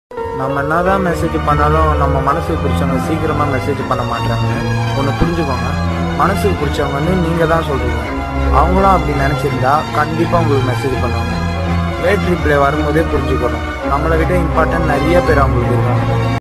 நம்ம என்னதான் மெசேஜ் பண்ணாலும் நம்ம மனசுக்கு பிடிச்சவங்க சீக்கிரமாக மெசேஜ் பண்ண மாட்டாங்க. ஒன்று புரிஞ்சுக்கோங்க, மனசுக்கு பிடிச்சவங்க வந்து நீங்கள் தான் சொல்கிறீங்க. அவங்களும் அப்படி நினச்சிருந்தா கண்டிப்பாக உங்களுக்கு மெசேஜ் பண்ணுவாங்க. லேட் ரிப்ளை வரும்போதே புரிஞ்சுக்கணும், நம்மளை விட இம்பார்ட்டன்ட் நிறைய பேர் அவங்களுக்கு இருக்காங்க.